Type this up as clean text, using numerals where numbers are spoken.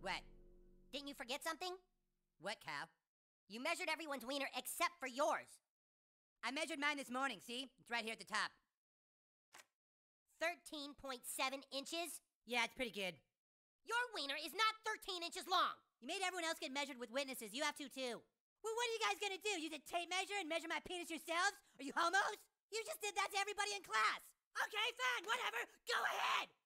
What? Didn't you forget something? What, Cal? You measured everyone's wiener except for yours. I measured mine this morning, see? It's right here at the top. 13.7 inches? Yeah, it's pretty good. Your wiener is not 13 inches long. You made everyone else get measured with witnesses. You have to, too. Well, what are you guys gonna do? Use a tape measure and measure my penis yourselves? Are you homos? You just did that to everybody in class. Okay, fine, whatever. Go ahead.